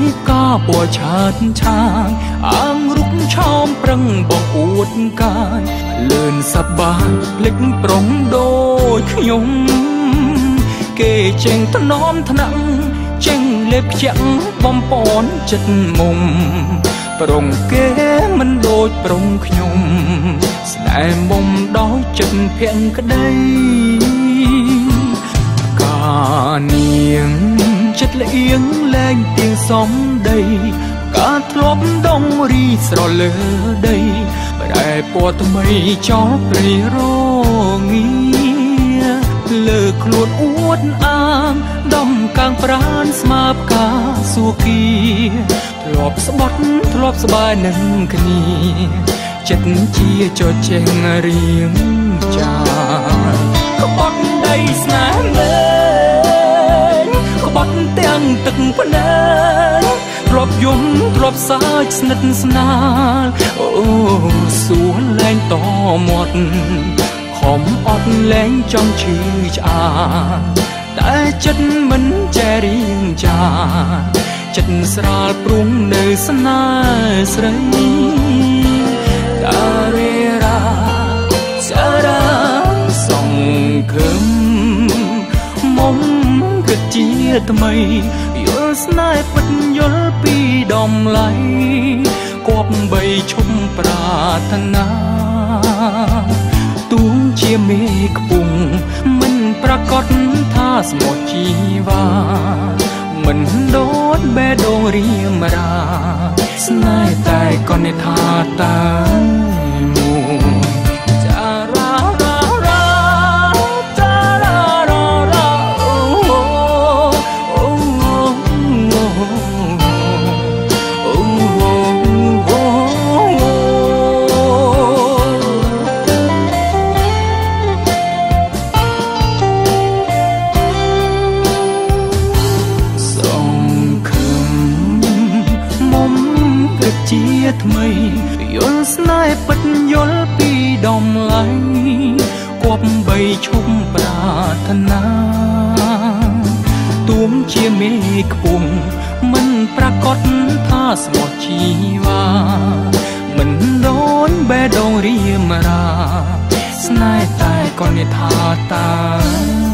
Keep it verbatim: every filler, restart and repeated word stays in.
កាពណ៌ឆើតឆាយអាងរុកឆោមប្រឹងបងអួតកាយលឿនសប្បាយភ្លេចប្រុងដូចខ្ញុំគេចេញថ្នមថ្នាក់ចេញលេបខ្ជាក់បំពន់ចិត្តមុំប្រុងគេមិនដូចប្រុងខ្ញុំស្នេហ៍មុំដោយចិត្តភ័ក្រក្តីកានាងចិត្តលៀងលែងទៀងសំដីកាធ្លាប់ដងរីស្រលើដីប្រែពណ៌ថ្មីចោលព្រៃរងាលើខ្លួនអួតអាងដំកាំងប្រានស្មាបកាសួគីធ្លាប់ស្បត់ធ្លាប់ស្បាយនឹងគ្នាចិត្តជាចោចេញរៀងចាក្បត់ដីស្នេហ៍លែងក្បត់ទាំងទឹកភ្នែកធ្លាប់យំធ្លាប់សាចស្និទ្ធស្នាលអូសួនលែងតមាត់ខំអត់លែងចង់ឈឺឆ្អាតែចិត្តមិនចេះរៀងចាចិត្តស្រាលព្រុងនៅស្នេហ៍ស្រីតារេរាសារ៉ាសងខឹមមុំគិតជាថ្មីយល់ស្នេហ៍ពិតយល់ពីដំឡៃគប់បីឈុំប្រាថ្នាទូងជាមេខ្ពងមិនប្រកាសថាស្មោះជីវ៉ាមិនដូចបេះដូងរៀមរាស្នេហ៍តែក៏និថាតាមួយចារ៉ារ៉ារ៉ាចារ៉ារ៉ារ៉ាអូអូអូអូជាថ្មីយល់ស្នេហ៍ពិតយល់ពីដំឡៃគប់បីឈុំប្រាថ្នាទួមជាមេខ្ពងមិនប្រកាសថាស្មោះជីវ៉ាមិនដូចបេះដូងរៀមរាស្នេហ៍តែក៏និថាតា